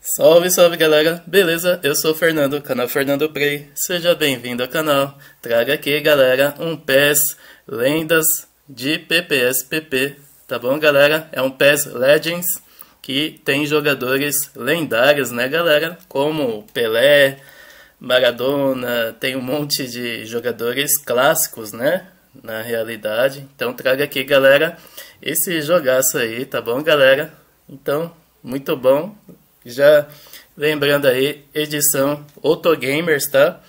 Salve, salve galera, beleza? Eu sou o Fernando, canal Fernando Play, seja bem-vindo ao canal. Traga aqui galera, um PES Lendas de PPSPP, tá bom galera? É um PES Legends que tem jogadores lendários, né galera? Como Pelé, Maradona, tem um monte de jogadores clássicos, né? Na realidade, então traga aqui galera, esse jogaço aí, tá bom galera? Então, muito bom. Já lembrando aí, edição Otogamers, tá?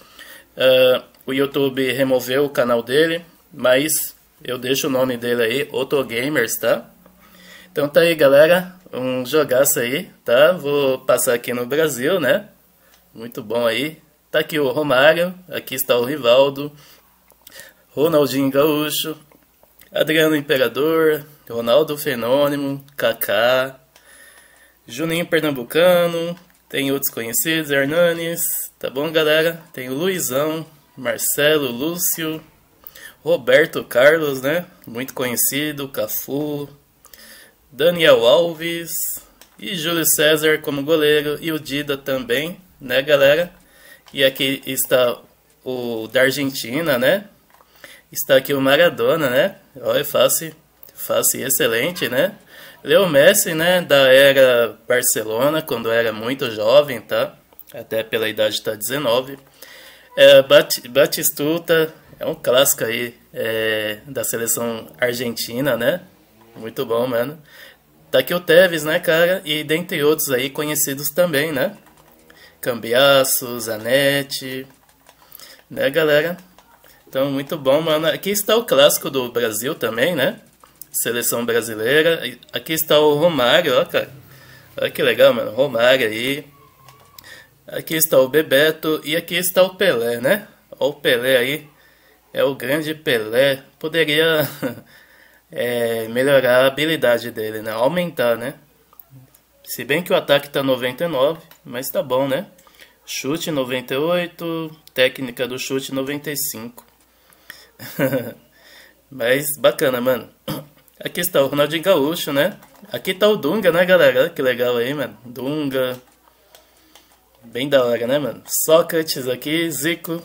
O YouTube removeu o canal dele, mas eu deixo o nome dele aí, Otogamers, tá? Então tá aí galera, um jogaço aí, tá? Vou passar aqui no Brasil, né? Muito bom aí. Tá aqui o Romário, aqui está o Rivaldo, Ronaldinho Gaúcho, Adriano Imperador, Ronaldo Fenômeno, Kaká, Juninho Pernambucano, tem outros conhecidos, Hernanes, tá bom galera? Tem o Luizão, Marcelo, Lúcio, Roberto Carlos, né? Muito conhecido, Cafu, Daniel Alves e Júlio César como goleiro e o Dida também, né galera? E aqui está o da Argentina, né? Está aqui o Maradona, né? Olha, face excelente, né? Leo Messi, né, da era Barcelona, quando era muito jovem, tá? Até pela idade tá 19. Batistuta, é um clássico aí da seleção argentina, né? Muito bom, mano. Tá aqui o Tevez, né, cara? E dentre outros aí conhecidos também, né? Cambiasso, Zanetti, né, galera? Então, muito bom, mano. Aqui está o clássico do Brasil também, né? Seleção brasileira. Aqui está o Romário, ó, cara. Olha que legal, mano. Romário aí. Aqui está o Bebeto. E aqui está o Pelé, né? Ó, o Pelé aí. É o grande Pelé. Poderia melhorar a habilidade dele, né? Aumentar, né? Se bem que o ataque tá 99, mas tá bom, né? Chute 98. Técnica do chute 95. Mas bacana, mano. Aqui está o Ronaldinho Gaúcho, né? Aqui tá o Dunga, né, galera? Olha que legal aí, mano. Dunga. Bem da hora, né, mano? Sócrates aqui, Zico.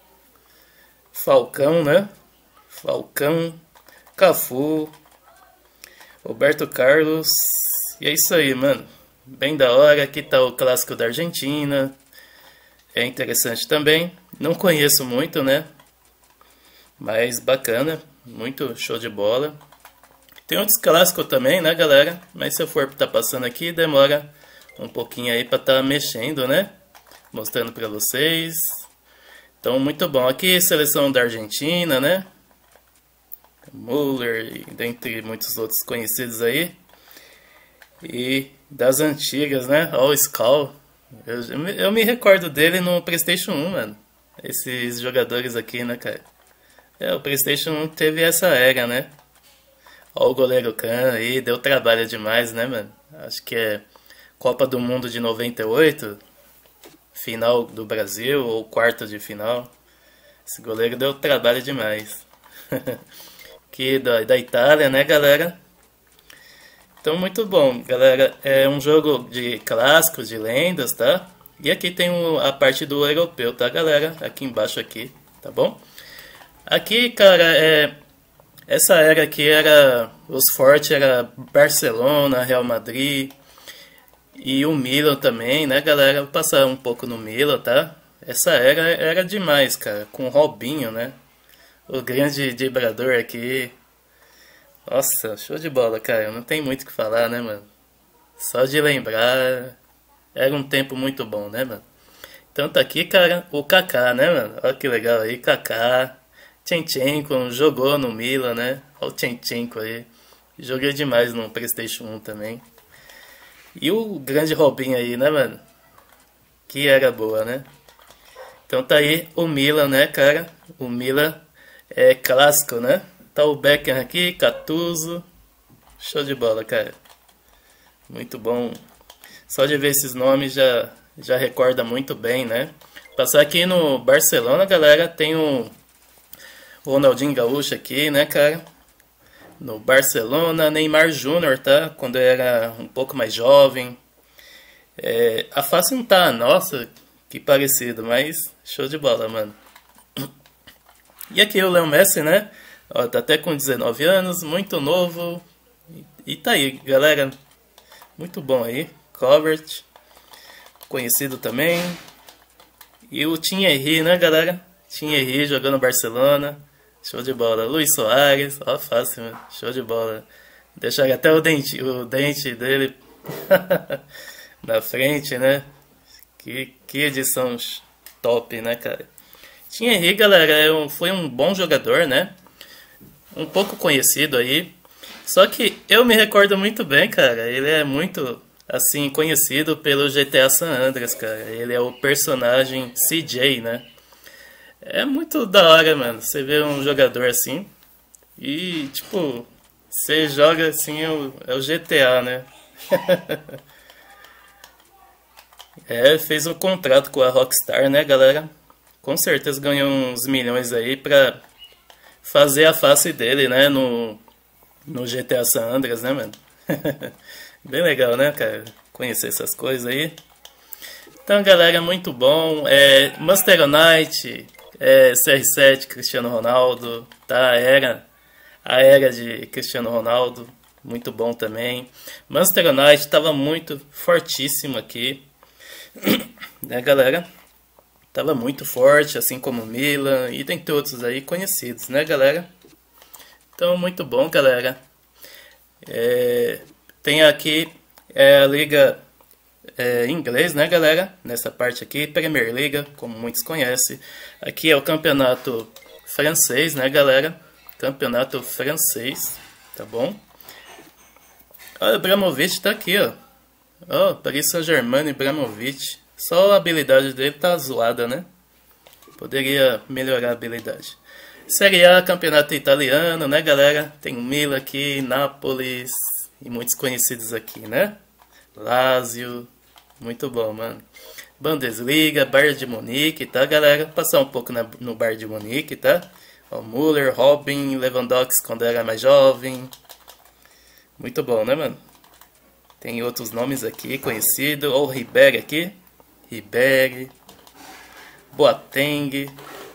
Falcão, né? Falcão. Cafu. Roberto Carlos. E é isso aí, mano. Bem da hora. Aqui tá o clássico da Argentina. É interessante também. Não conheço muito, né? Mas bacana. Muito show de bola. Tem outros clássicos também, né, galera? Mas se eu for estar passando aqui, demora um pouquinho aí para estar mexendo, né? Mostrando para vocês. Então, muito bom. Aqui, seleção da Argentina, né? Müller, e dentre muitos outros conhecidos aí. E das antigas, né? Ó, o Skull. Eu me recordo dele no PlayStation 1, mano. Esses jogadores aqui, né, cara? O PlayStation 1 teve essa era, né? Ó o goleiro Kahn aí, deu trabalho demais, né, mano? Acho que é Copa do Mundo de 98, final do Brasil, ou quarto de final. Esse goleiro deu trabalho demais. Aqui da Itália, né, galera? Então, muito bom, galera. É um jogo de clássicos, de lendas, tá? E aqui tem a parte do europeu, tá, galera? Aqui embaixo, aqui, tá bom? Aqui, cara, essa era aqui era os fortes, era Barcelona, Real Madrid e o Milan também, né, galera? Vou passar um pouco no Milan, tá? Essa era demais, cara, com o Robinho, né? O grande driblador aqui. Nossa, show de bola, cara. Não tem muito o que falar, né, mano? Só de lembrar, era um tempo muito bom, né, mano? Então tá aqui, cara, o Kaká, né, mano? Olha que legal aí, Kaká. Tchenchenko jogou no Milan, né? Olha o Tchenchenko aí. Joguei demais no PlayStation 1 também. E o grande Robinho aí, né, mano? Que era boa, né? Então tá aí o Milan, né, cara? O Milan é clássico, né? Tá o Beckham aqui, Gattuso. Show de bola, cara. Muito bom. Só de ver esses nomes já recorda muito bem, né? Passar aqui no Barcelona, galera, tem o Ronaldinho Gaúcho aqui, né, cara? No Barcelona, Neymar Júnior, tá? Quando eu era um pouco mais jovem. A face não tá, nossa, que parecido, mas show de bola, mano. E aqui o Leo Messi, né? Ó, tá até com 19 anos, muito novo. E tá aí, galera. Muito bom aí. Covert, conhecido também. E o Thierry, né, galera? Thierry jogando no Barcelona. Show de bola. Luis Soares, ó, fácil, mano. Show de bola. Deixaram até o dente dele na frente, né? Que edição top, né, cara? Thierry, galera, foi um bom jogador, né? Um pouco conhecido aí. Só que eu me recordo muito bem, cara. Ele é muito, assim, conhecido pelo GTA San Andreas, cara. Ele é o personagem CJ, né? É muito da hora, mano. Você vê um jogador assim e, tipo, você joga assim, é o GTA, né? Fez um contrato com a Rockstar, né, galera? Com certeza ganhou uns milhões aí pra fazer a face dele, né, no GTA San Andreas, né, mano? Bem legal, né, cara? Conhecer essas coisas aí. Então, galera, muito bom. Manchester United, CR7, Cristiano Ronaldo, tá? A era de Cristiano Ronaldo, muito bom também. Manchester United estava muito fortíssimo aqui, né, galera? Tava muito forte, assim como o Milan, e tem todos aí conhecidos, né, galera? Então, muito bom, galera. Tem aqui a liga em inglês, né, galera? Nessa parte aqui, Premier League, como muitos conhecem. Aqui é o campeonato francês, né, galera? Campeonato francês, tá bom? Olha, o Abramovich tá aqui, ó. Ó, Paris Saint-Germain e Abramovich. Só a habilidade dele tá zoada, né? Poderia melhorar a habilidade. Série A, campeonato italiano, né, galera? Tem o Milan aqui, Nápoles e muitos conhecidos aqui, né? Lazio, muito bom, mano. Bundesliga, Bayern de Munique, tá, galera? Passar um pouco no Bayern de Munique, tá? O Müller, Robin, Lewandowski quando era mais jovem. Muito bom, né, mano? Tem outros nomes aqui conhecidos. Ou Ribéry aqui. Ribéry. Boateng.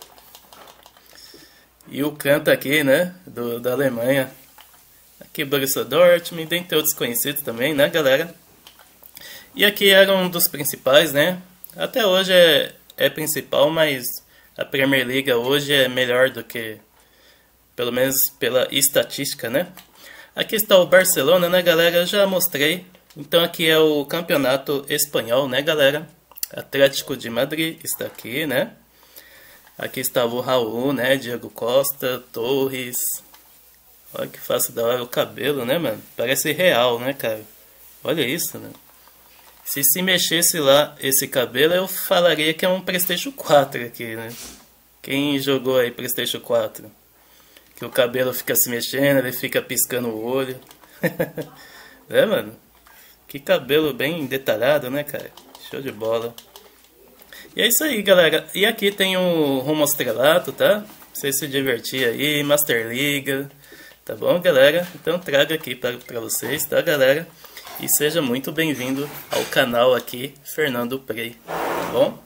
E o Kant aqui, né? Da Alemanha. Aqui Borussia Dortmund. Dentre outros conhecidos também, né, galera? E aqui era um dos principais, né? Até hoje é principal, mas a Premier League hoje é melhor do que, pelo menos pela estatística, né? Aqui está o Barcelona, né, galera? Eu já mostrei. Então aqui é o campeonato espanhol, né, galera? Atlético de Madrid está aqui, né? Aqui estava o Raul, né? Diego Costa, Torres. Olha que fácil da hora o cabelo, né, mano? Parece real, né, cara? Olha isso, né? Se mexesse lá esse cabelo, eu falaria que é um PlayStation 4 aqui, né? Quem jogou aí PlayStation 4? Que o cabelo fica se mexendo, ele fica piscando o olho. Mano? Que cabelo bem detalhado, né, cara? Show de bola. E é isso aí, galera. E aqui tem o Rumo ao Estrelato, tá? Pra você se divertir aí, Master League. Tá bom, galera? Então trago aqui pra vocês, tá, galera? E seja muito bem-vindo ao canal aqui, Fernando Prey, tá bom?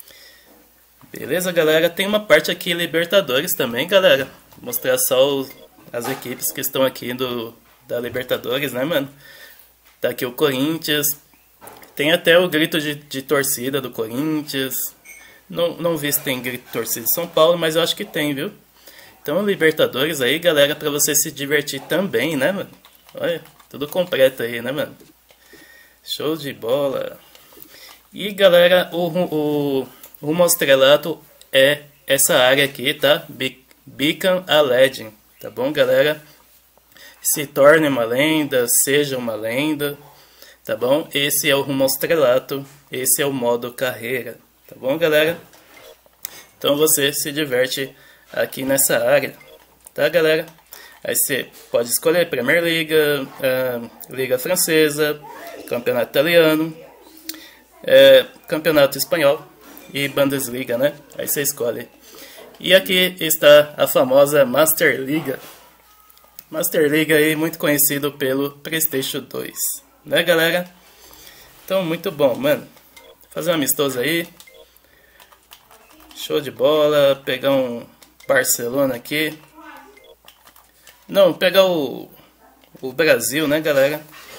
Beleza, galera? Tem uma parte aqui, Libertadores também, galera. Vou mostrar só as equipes que estão aqui da Libertadores, né, mano? Tá aqui o Corinthians. Tem até o grito de torcida do Corinthians. Não vi se tem grito de torcida de São Paulo, mas eu acho que tem, viu? Então, Libertadores aí, galera, pra você se divertir também, né, mano? Olha, tudo completo aí, né, mano? Show de bola. E, galera, o Rumo ao Estrelato é essa área aqui, tá? Become a Legend, tá bom, galera? Se torne uma lenda, seja uma lenda, tá bom? Esse é o Rumo ao Estrelato, esse é o modo carreira, tá bom, galera? Então você se diverte aqui nessa área, tá, galera? Aí você pode escolher Premier League, Liga Francesa, Campeonato Italiano, Campeonato Espanhol e Bundesliga, né? Aí você escolhe. E aqui está a famosa Master League. Master League aí muito conhecido pelo PlayStation 2, né, galera? Então Então, muito bom, mano. Fazer um amistoso aí. Show de bola. Pegar um Barcelona aqui. Não, pegar o Brasil, né, galera?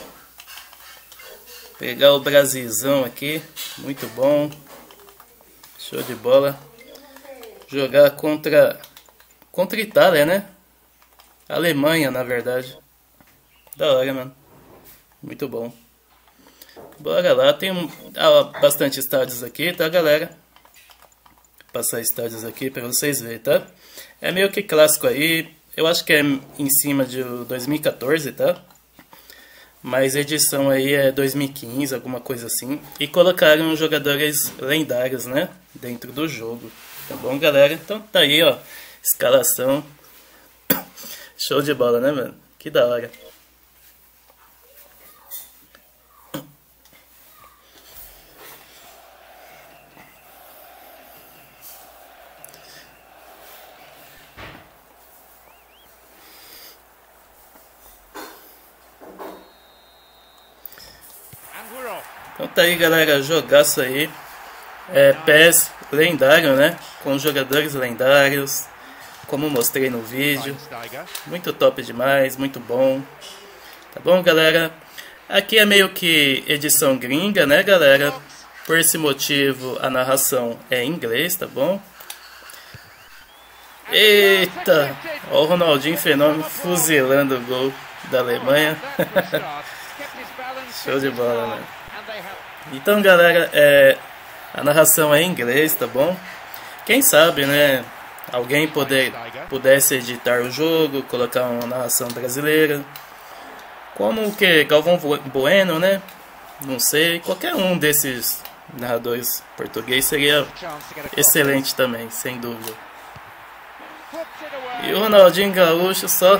Pegar o Brasilzão aqui. Muito bom. Show de bola. Jogar contra a Itália, né? Alemanha, na verdade. Da hora, mano. Muito bom. Bora lá. Tem bastante estádios aqui, tá, galera? Passar estádios aqui pra vocês verem, tá? É meio que clássico aí. Eu acho que é em cima de 2014, tá? Mas a edição aí é 2015, alguma coisa assim. E colocaram jogadores lendários, né? Dentro do jogo. Tá bom, galera? Então tá aí, ó. Escalação. Show de bola, né, mano? Que da hora. Então tá aí, galera, jogaço aí. PES lendário, né? Com jogadores lendários, como mostrei no vídeo. Muito top demais, muito bom. Tá bom, galera? Aqui é meio que edição gringa, né, galera? Por esse motivo, a narração é em inglês, tá bom? Eita! Ó o Ronaldinho Fenômeno fuzilando o gol da Alemanha. Show de bola, né? Então, galera, a narração é em inglês, tá bom? Quem sabe, né? Alguém pudesse editar o jogo, colocar uma narração brasileira. Como o que? Galvão Bueno, né? Não sei. Qualquer um desses narradores português seria excelente também, sem dúvida. E o Ronaldinho Gaúcho só...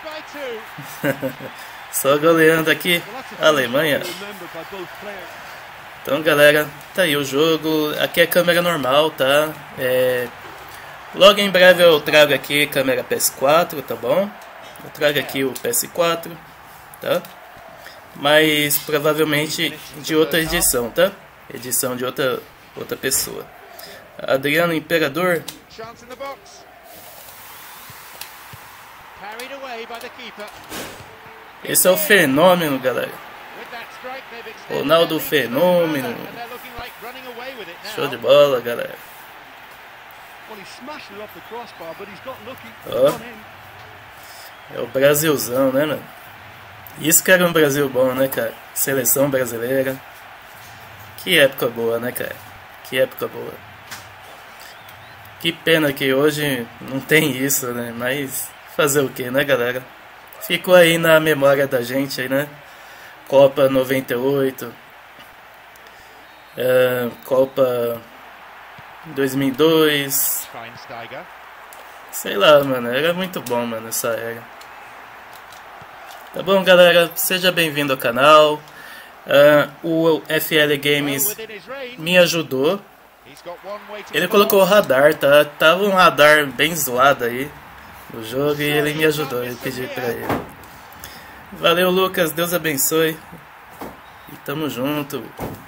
só goleando aqui a Alemanha. Então, galera, tá aí o jogo. Aqui é câmera normal, tá? Logo em breve eu trago aqui câmera PS4, tá bom? Eu trago aqui o PS4, tá? Mas provavelmente de outra edição, tá? Edição de outra pessoa. Adriano Imperador. Esse é o Fenômeno, galera. Ronaldo Fenômeno. Show de bola, galera. Ó. É o Brasilzão, né, mano? Isso que era um Brasil bom, né, cara? Seleção brasileira. Que época boa, né, cara? Que época boa. Que pena que hoje não tem isso, né? Mas fazer o que, né, galera? Ficou aí na memória da gente, aí, né? Copa 98, Copa 2002, sei lá, mano, era muito bom, mano, essa era. Tá bom, galera, seja bem-vindo ao canal. O FL Games me ajudou. Ele colocou o radar, tá? Tava um radar bem zoado aí no jogo e ele me ajudou, eu pedi pra ele. Valeu, Lucas, Deus abençoe. E tamo junto.